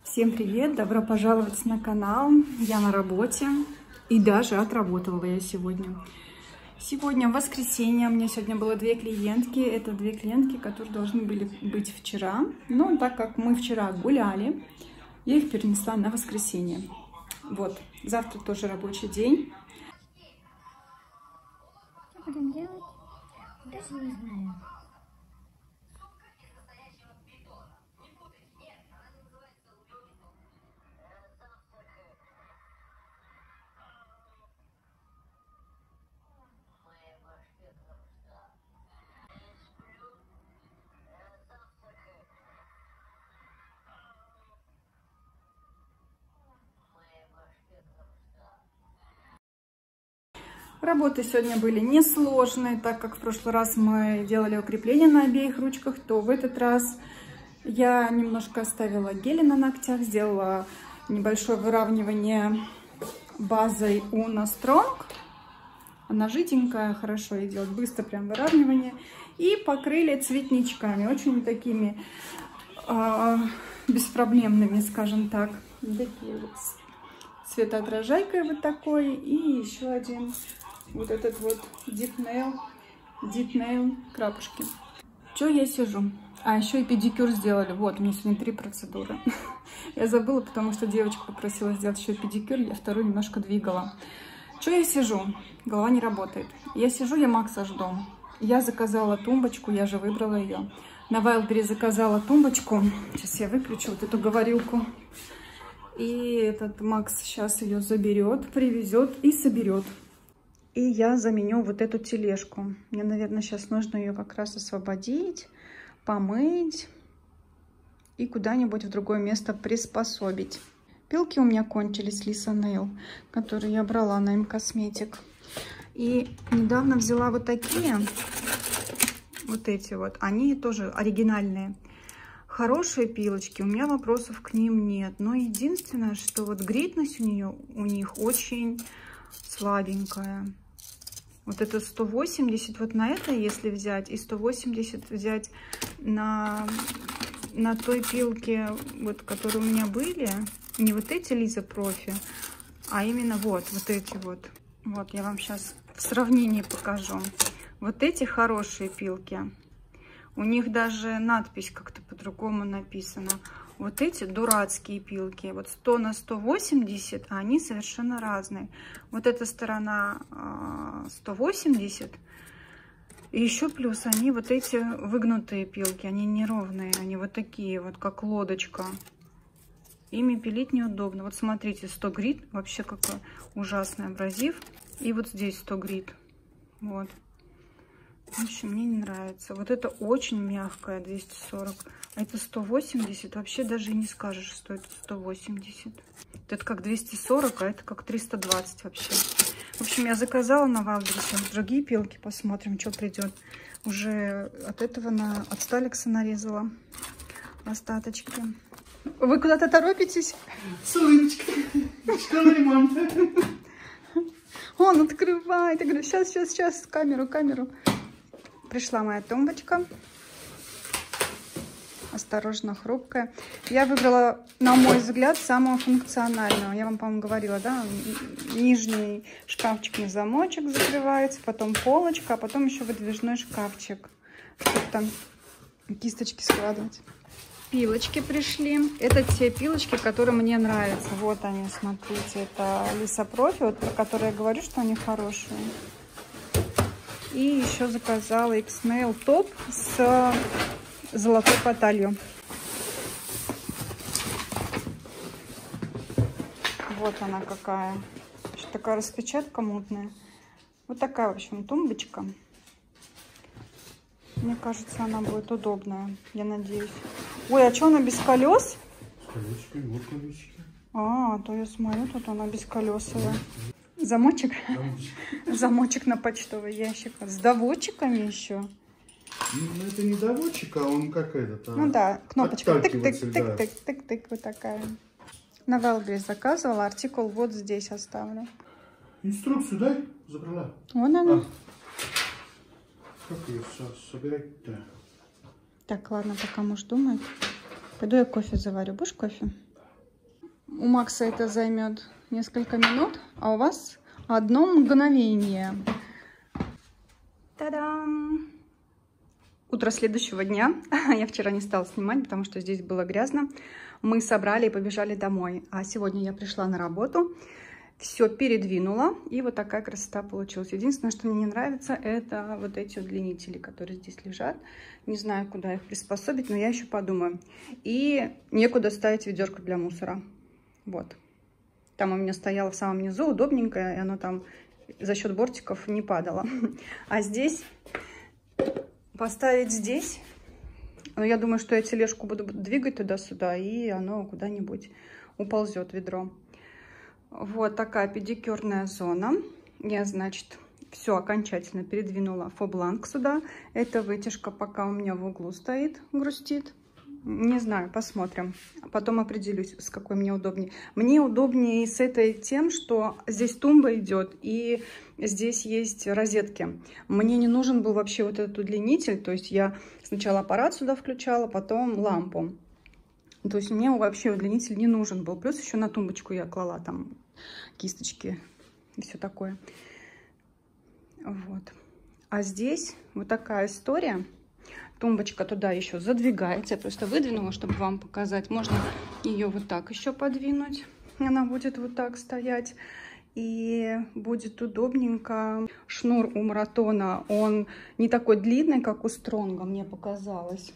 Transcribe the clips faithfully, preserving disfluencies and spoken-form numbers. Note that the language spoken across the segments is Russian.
Всем привет! Добро пожаловать на канал. Я на работе и даже отработала я сегодня. Сегодня воскресенье. У меня сегодня было две клиентки. Это две клиентки, которые должны были быть вчера. Но так как мы вчера гуляли, я их перенесла на воскресенье. Вот. Завтра тоже рабочий день. Что будем делать? Даже не знаю. Работы сегодня были несложные, так как в прошлый раз мы делали укрепления на обеих ручках, то в этот раз я немножко оставила гели на ногтях, сделала небольшое выравнивание базой Uno Strong. Она жиденькая, хорошо ей делать, быстро прям выравнивание. И покрыли цветничками, очень такими э, беспроблемными, скажем так. Такие вот цветоотражайкой вот такой и еще один. Вот этот вот Deep Nail, Deep Nail крапушки. Че я сижу? А, еще и педикюр сделали. Вот, у меня сегодня три процедуры. Я забыла, потому что девочка попросила сделать еще педикюр. Я вторую немножко двигала. Че я сижу? Голова не работает. Я сижу, я Макса жду. Я заказала тумбочку, я же выбрала ее. На Wildberries заказала тумбочку. Сейчас я выключу вот эту говорилку. И этот Макс сейчас ее заберет, привезет и соберет. И я заменю вот эту тележку. Мне, наверное, сейчас нужно ее как раз освободить, помыть и куда-нибудь в другое место приспособить. Пилки у меня кончились, Lisa Nail, которые я брала на М-Косметик. И недавно взяла вот такие, вот эти вот, они тоже оригинальные. Хорошие пилочки, у меня вопросов к ним нет. Но единственное, что вот гритность у нее, у них очень слабенькая. Вот это сто восемьдесят, вот на это если взять, и сто восемьдесят взять на, на той пилке, вот, которые у меня были, не вот эти Лиза Профи, а именно вот, вот эти вот. Вот, я вам сейчас в сравнении покажу. Вот эти хорошие пилки. У них даже надпись как-то по-другому написана. Вот эти дурацкие пилки. Вот сто на сто восемьдесят, а они совершенно разные. Вот эта сторона сто восемьдесят. И еще плюс они вот эти выгнутые пилки. Они неровные. Они вот такие вот, как лодочка. Ими пилить неудобно. Вот смотрите, сто грит. Вообще какой ужасный абразив. И вот здесь сто грит. Вот. В общем, мне не нравится. Вот это очень мягкая, двести сорок. А это сто восемьдесят. Вообще даже и не скажешь, что это сто восемьдесят. Это как двести сорок, а это как триста двадцать вообще. В общем, я заказала на Wildberries другие пилки. Посмотрим, что придет. Уже от этого на, от Сталекса нарезала остаточки. Вы куда-то торопитесь? Солнышко. Школа ремонта. Он открывает. Я говорю, сейчас, сейчас, сейчас. Камеру, камеру. Пришла моя тумбочка. Осторожно, хрупкая. Я выбрала, на мой взгляд, самого функционального. Я вам, по-моему, говорила, да? Нижний шкафчик на замочек закрывается, потом полочка, а потом еще выдвижной шкафчик, чтобы там кисточки складывать. Пилочки пришли. Это те пилочки, которые мне нравятся. Вот они, смотрите. Это Lisa Profi, вот, про которые я говорю, что они хорошие. И еще заказала X-Nail топ с золотой поталью. Вот она какая. Что такая распечатка мутная. Вот такая, в общем, тумбочка. Мне кажется, она будет удобная. Я надеюсь. Ой, а что она без колес? С колесиками, вот колесики. А, то я смотрю, тут она бесколесовая. Замочек? Замочек. Замочек на почтовый ящик. С доводчиками еще. Ну, это не доводчик, а он как этот. А... Ну да, кнопочка. Отталкиватель, да. Тык-тык-тык-тык-тык. Вот такая. На Wildberries заказывала. Артикул вот здесь оставлю. Инструкцию дай, забрала. Вон она. А. Как ее собирать-то? Так, ладно, пока муж думает. Пойду я кофе заварю. Будешь кофе? у Макса это займет несколько минут, а у вас одно мгновение. Та-дам! Утро следующего дня. Я вчера не стала снимать, потому что здесь было грязно. Мы собрали и побежали домой. А сегодня я пришла на работу, все передвинула, и вот такая красота получилась. Единственное, что мне не нравится, это вот эти удлинители, которые здесь лежат. Не знаю, куда их приспособить, но я еще подумаю. И некуда ставить ведерко для мусора. Вот. Там у меня стояло в самом низу, удобненькое, и оно там за счет бортиков не падало. А здесь поставить здесь. Но я думаю, что я тележку буду двигать туда-сюда, и оно куда-нибудь уползет, ведро. Вот такая педикюрная зона. Я, значит, все окончательно передвинула фобланк сюда. Эта вытяжка пока у меня в углу стоит, грустит. Не знаю, посмотрим. Потом определюсь, с какой мне удобнее. Мне удобнее с этой тем, что здесь тумба идет, и здесь есть розетки. Мне не нужен был вообще вот этот удлинитель. То есть я сначала аппарат сюда включала, потом лампу. То есть мне вообще удлинитель не нужен был. Плюс еще на тумбочку я клала там кисточки и все такое. Вот. А здесь вот такая история. Тумбочка туда еще задвигается. Я просто выдвинула, чтобы вам показать. Можно ее вот так еще подвинуть. Она будет вот так стоять. И будет удобненько. Шнур у Маратона, он не такой длинный, как у Стронга, мне показалось.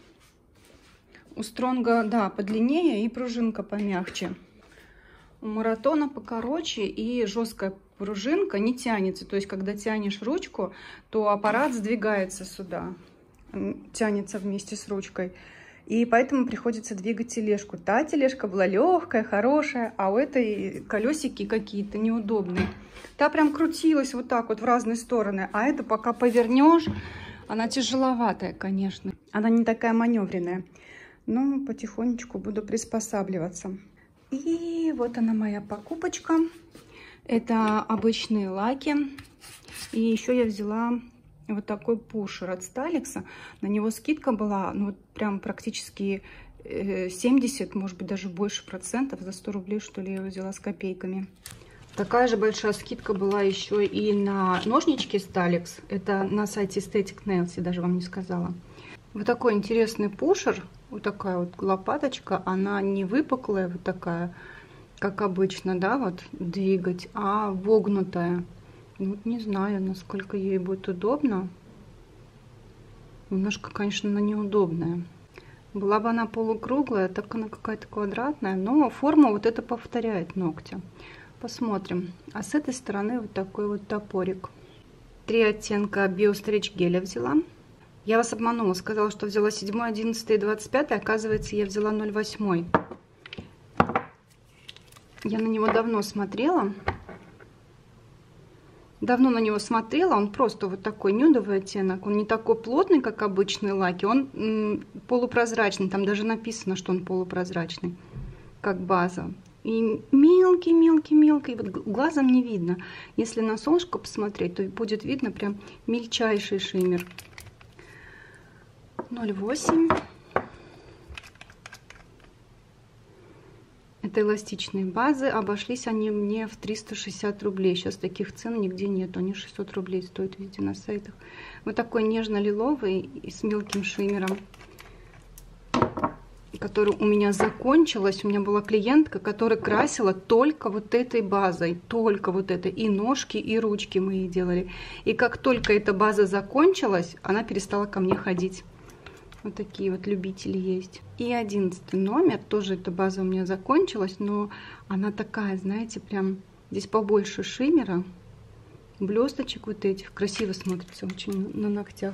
У Стронга, да, подлиннее и пружинка помягче. У Маратона покороче и жесткая пружинка не тянется. То есть, когда тянешь ручку, то аппарат сдвигается сюда. Тянется вместе с ручкой. И поэтому приходится двигать тележку. Та тележка была легкая, хорошая, а у этой колесики какие-то неудобные. Та прям крутилась вот так вот в разные стороны. А это пока повернешь, она тяжеловатая, конечно. Она не такая маневренная. Но потихонечку буду приспосабливаться. И вот она моя покупочка. Это обычные лаки. И еще я взяла вот такой пушер от Сталикса. На него скидка была, ну, вот прям практически семьдесят, может быть, даже больше процентов. За сто рублей, что ли, я его взяла с копейками. Такая же большая скидка была еще и на ножнички Сталикс. Это на сайте Aesthetic Nails, я даже вам не сказала. Вот такой интересный пушер. Вот такая вот лопаточка. Она не выпуклая, вот такая, как обычно, да, вот двигать, а вогнутая. Вот не знаю, насколько ей будет удобно. Немножко, конечно, она неудобная. Была бы она полукруглая, так она какая-то квадратная, но форма вот это повторяет ногтя. Посмотрим. А с этой стороны вот такой вот топорик. Три оттенка Biostretch геля взяла. Я вас обманула, сказала, что взяла седьмой, одиннадцатый и двадцать пятый. Оказывается, я взяла ноль восемь. Я на него давно смотрела. Давно на него смотрела. Он просто вот такой нюдовый оттенок. Он не такой плотный, как обычные лаки. Он полупрозрачный. Там даже написано, что он полупрозрачный, как база. И мелкий-мелкий-мелкий. Вот глазом не видно. Если на солнышко посмотреть, то будет видно прям мельчайший шиммер. ноль восемь. Это эластичные базы. Обошлись они мне в триста шестьдесят рублей. Сейчас таких цен нигде нет. Они шестьсот рублей стоят везде на сайтах. Вот такой нежно-лиловый и с мелким шиммером, который у меня закончилась. У меня была клиентка, которая красила только вот этой базой. Только вот этой. И ножки, и ручки мы ей делали. И как только эта база закончилась, она перестала ко мне ходить. Вот такие вот любители есть. И одиннадцатый номер. Тоже эта база у меня закончилась, но она такая, знаете, прям здесь побольше шиммера. Блесточек вот этих. Красиво смотрится очень на ногтях.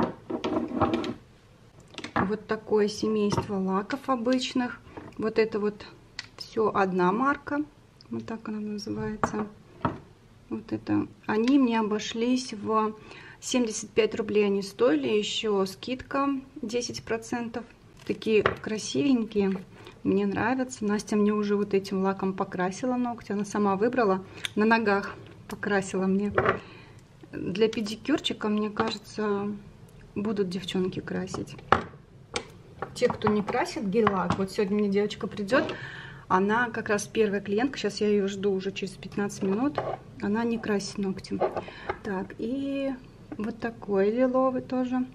Вот такое семейство лаков обычных. Вот это вот все одна марка. Вот так она называется. Вот это. Они мне обошлись в семьдесят пять рублей они стоили, еще скидка десять процентов. Такие красивенькие, мне нравятся. Настя мне уже вот этим лаком покрасила ногти, она сама выбрала, на ногах покрасила мне. Для педикюрчика, мне кажется, будут девчонки красить. Те, кто не красит гель-лак, вот сегодня мне девочка придет, Она как раз первая клиентка, сейчас я ее жду уже через пятнадцать минут. Она не красит ногти. Так, и вот такой лиловый тоже.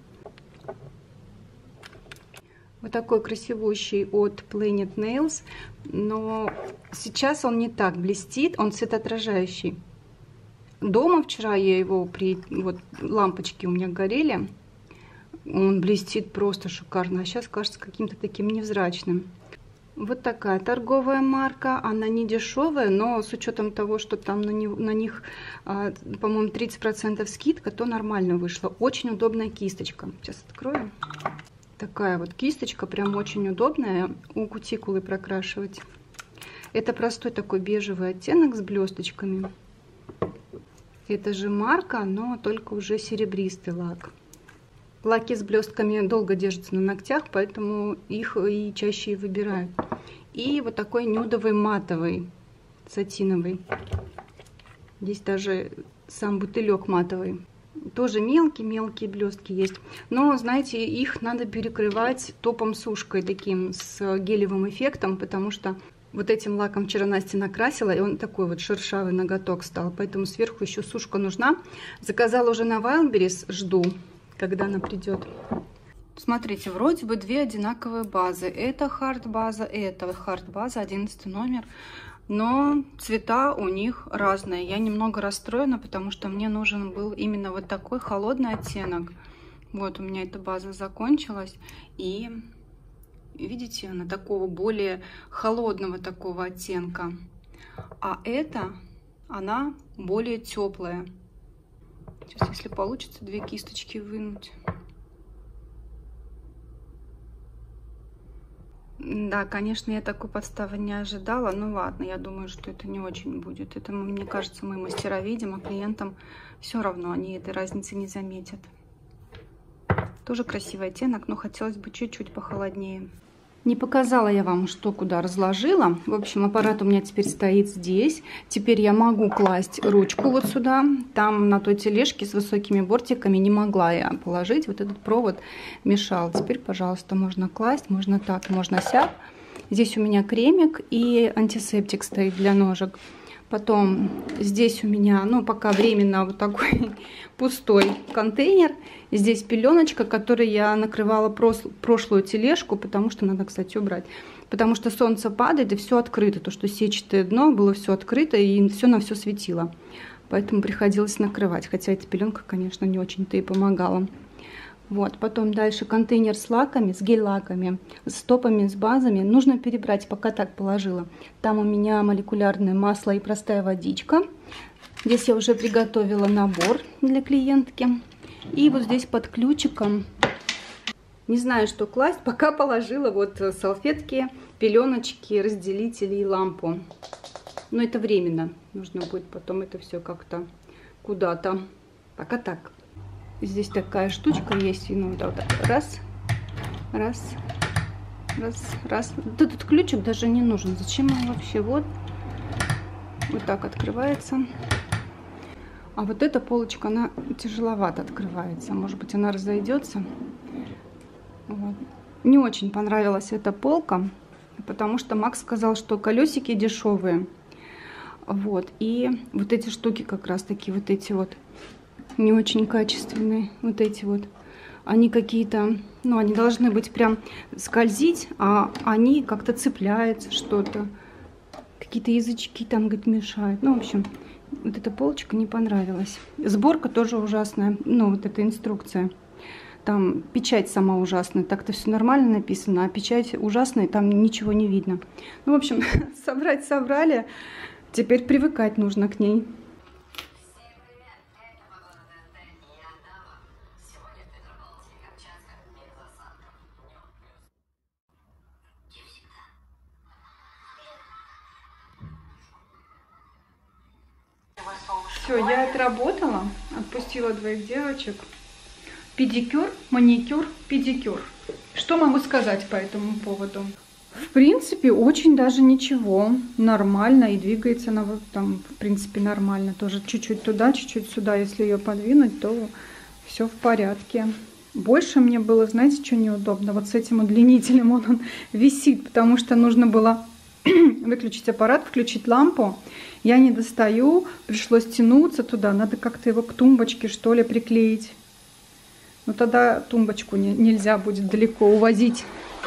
Вот такой красивущий от Planet Nails. Но сейчас он не так блестит, он цветоотражающий. Дома вчера я его при... Вот лампочки у меня горели. Он блестит просто шикарно. А сейчас кажется каким-то таким невзрачным. Вот такая торговая марка. Она не дешевая, но с учетом того, что там на, не, на них, а, по-моему, тридцать процентов скидка, то нормально вышло. Очень удобная кисточка. Сейчас открою. Такая вот кисточка, прям очень удобная у кутикулы прокрашивать. Это простой такой бежевый оттенок с блесточками. Это же марка, но только уже серебристый лак. Лаки с блестками долго держатся на ногтях, поэтому их и чаще выбирают. И вот такой нюдовый матовый, сатиновый. Здесь даже сам бутылек матовый. Тоже мелкие-мелкие блестки есть. Но, знаете, их надо перекрывать топом-сушкой таким с гелевым эффектом, потому что вот этим лаком вчера Настя накрасила, и он такой вот шершавый ноготок стал. Поэтому сверху еще сушка нужна. Заказала уже на Wildberries, жду, когда она придет. Смотрите, вроде бы две одинаковые базы. Это хард база, это хард база, одиннадцатый номер. Но цвета у них разные. Я немного расстроена, потому что мне нужен был именно вот такой холодный оттенок. Вот у меня эта база закончилась. И видите, она такого более холодного такого оттенка. А эта, она более теплая. Сейчас, если получится, две кисточки вынуть. Да, конечно, я такой подставы не ожидала. Ну ладно, я думаю, что это не очень будет. Это, мне кажется, мы мастера видим, а клиентам все равно, они этой разницы не заметят. Тоже красивый оттенок, но хотелось бы чуть-чуть похолоднее. Не показала я вам, что куда разложила. В общем, аппарат у меня теперь стоит здесь. Теперь я могу класть ручку вот сюда. Там на той тележке с высокими бортиками не могла я положить. Вот этот провод мешал. Теперь, пожалуйста, можно класть. Можно так, можно сяк. Здесь у меня кремик и антисептик стоит для ножек. Потом здесь у меня, ну, пока временно вот такой пустой контейнер. Здесь пеленочка, которой я накрывала прошлую тележку, потому что надо, кстати, убрать. Потому что солнце падает и все открыто. То, что сетчатое дно, было все открыто и все на все светило. Поэтому приходилось накрывать. Хотя эта пеленка, конечно, не очень-то и помогала. Вот, потом дальше контейнер с лаками, с гель-лаками, с топами, с базами. Нужно перебрать, пока так положила. Там у меня молекулярное масло и простая водичка. Здесь я уже приготовила набор для клиентки. И вот здесь под ключиком, не знаю, что класть, пока положила вот салфетки, пеленочки, разделители и лампу. Но это временно. Нужно будет потом это все как-то куда-то. Пока так. Здесь такая штучка есть, ну, вот так, раз, раз, раз, раз. Вот этот ключик даже не нужен. Зачем он вообще? Вот, вот так открывается. А вот эта полочка, она тяжеловато открывается. Может быть, она разойдется. Вот. Не очень понравилась эта полка, потому что Макс сказал, что колесики дешевые. Вот. И вот эти штуки как раз таки, вот эти вот, не очень качественные, вот эти вот, они какие-то, ну, они должны быть прям скользить, а они как-то цепляются, что-то, какие-то язычки там, говорит, мешают. Ну, в общем, вот эта полочка не понравилась. Сборка тоже ужасная, ну, вот эта инструкция. Там печать сама ужасная, так-то все нормально написано, а печать ужасная, там ничего не видно. Ну, в общем, собрать собрали, теперь привыкать нужно к ней. Все, я отработала, отпустила двоих девочек. Педикюр, маникюр, педикюр. Что могу сказать по этому поводу? В принципе, очень даже ничего. Нормально, и двигается она вот там, в принципе, нормально. Тоже чуть-чуть туда, чуть-чуть сюда. Если ее подвинуть, то все в порядке. Больше мне было, знаете, что неудобно? Вот с этим удлинителем он, он висит, потому что нужно было выключить аппарат, включить лампу. Я не достаю, пришлось тянуться туда. Надо как-то его к тумбочке, что ли, приклеить. Но тогда тумбочку не, нельзя будет далеко увозить.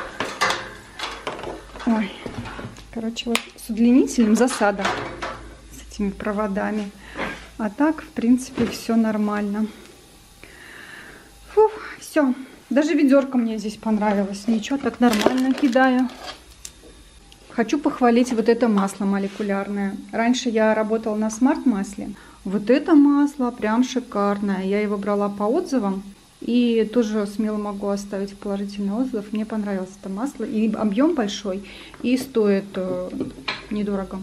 Ой, короче, вот с удлинителем засада, с этими проводами. А так, в принципе, все нормально. Фух, все. Даже ведерко мне здесь понравилось. Ничего, так нормально кидаю. Хочу похвалить вот это масло молекулярное. Раньше я работала на смарт-масле. Вот это масло прям шикарное. Я его брала по отзывам. И тоже смело могу оставить положительный отзыв. Мне понравилось это масло. И объем большой. И стоит э, недорого.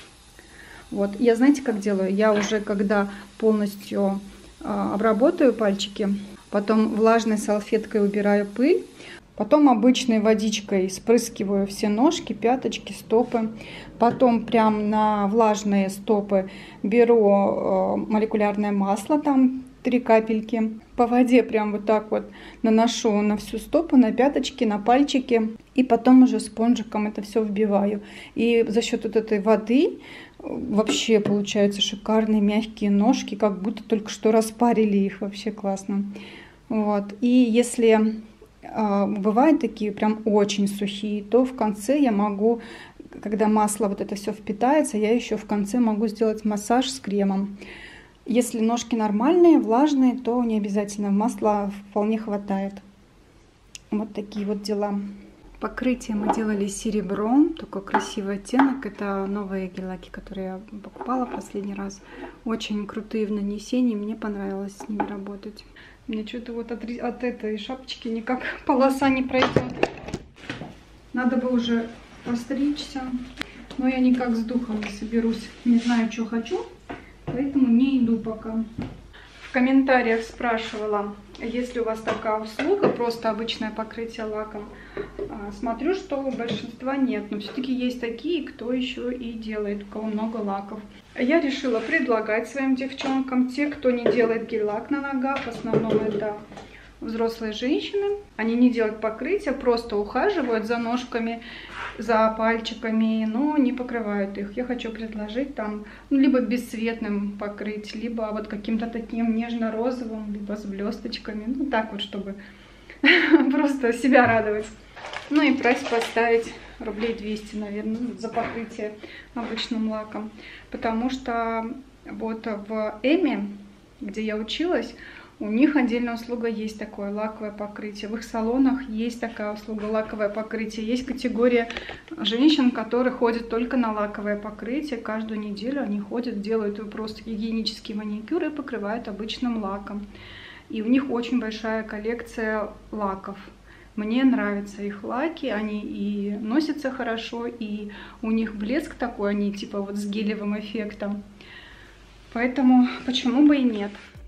Вот. Я знаете, как делаю? Я уже когда полностью э, обработаю пальчики, потом влажной салфеткой убираю пыль. Потом обычной водичкой спрыскиваю все ножки, пяточки, стопы. Потом прям на влажные стопы беру э, молекулярное масло, там три капельки. По воде прям вот так вот наношу на всю стопу, на пяточки, на пальчики. И потом уже спонжиком это все вбиваю. И за счет вот этой воды вообще получаются шикарные мягкие ножки, как будто только что распарили их. Вообще классно. Вот. И если бывают такие прям очень сухие, то в конце я могу, когда масло вот это все впитается, я еще в конце могу сделать массаж с кремом. Если ножки нормальные, влажные, то не обязательно, масла вполне хватает. Вот такие вот дела. Покрытие мы делали серебром, такой красивый оттенок. Это новые гель-лаки, которые я покупала в последний раз. Очень крутые в нанесении, мне понравилось с ними работать. Мне что-то вот от, от этой шапочки никак полоса не пройдет. Надо бы уже постричься, но я никак с духом не соберусь. Не знаю, что хочу, поэтому не иду пока. В комментариях спрашивала, есть ли у вас такая услуга, просто обычное покрытие лаком. Смотрю, что у большинства нет, но все-таки есть такие, кто еще и делает, у кого много лаков. Я решила предлагать своим девчонкам, те, кто не делает гель-лак на ногах, в основном это взрослые женщины. Они не делают покрытие, просто ухаживают за ножками, за пальчиками, но не покрывают их. Я хочу предложить там ну, либо бесцветным покрыть, либо вот каким-то таким нежно-розовым, либо с блесточками. Ну так вот, чтобы просто себя радовать. Ну и прайс поставить рублей двести, наверное, за покрытие обычным лаком. Потому что вот в Эми, где я училась, у них отдельная услуга есть такое лаковое покрытие. В их салонах есть такая услуга лаковое покрытие. Есть категория женщин, которые ходят только на лаковое покрытие. Каждую неделю они ходят, делают просто гигиенический маникюр и покрывают обычным лаком. И у них очень большая коллекция лаков. Мне нравятся их лаки, они и носятся хорошо, и у них блеск такой, они типа вот с гелевым эффектом. Поэтому почему бы и нет.